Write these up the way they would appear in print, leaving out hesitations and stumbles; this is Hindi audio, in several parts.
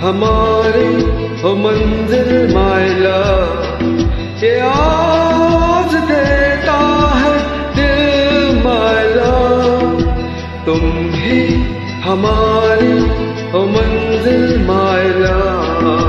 हमारी हो मंजिल माय लव, ये आज देता है दिल माय लव। तुम ही हमारी हो मंजिल माय लव।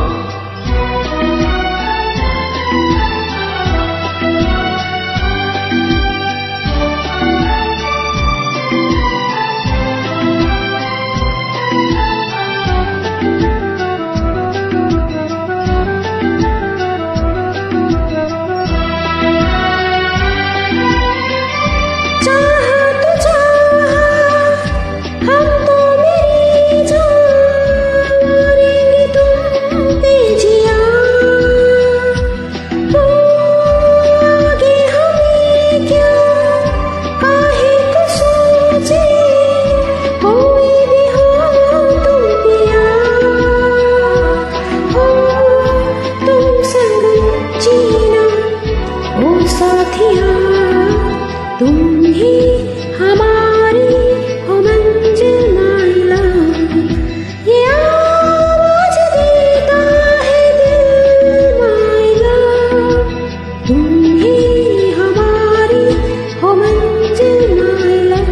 तुम ही हमारी हो मंजिल माय लव, ये आवाज देता है दिल माय लव। तुम ही हमारी हो मंजिल माय लव।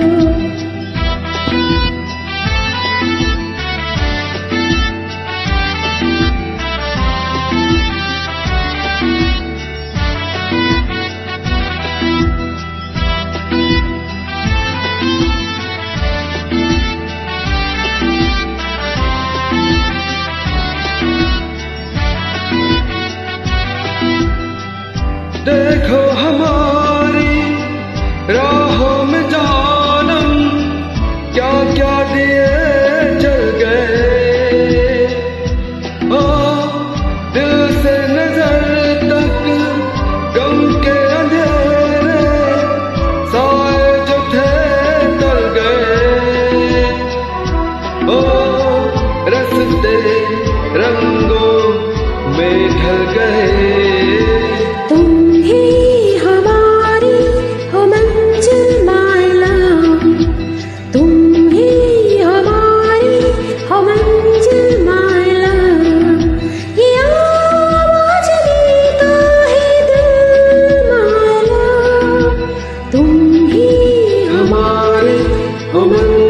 देखो हमारी राहों में जानम, क्या क्या दिए जल गए। ओ दिल से नजर तक गम के अंधेरे साए जो थे टल गए। ओ रस्ते रंगों में ढल गए। तुम ही हमारी हो मंजिल माय लव, तुम ही हमारी हो मंजिल माय लव। ये आवाज देता है दिल माय लव। तुम ही हमारी हो मंजिल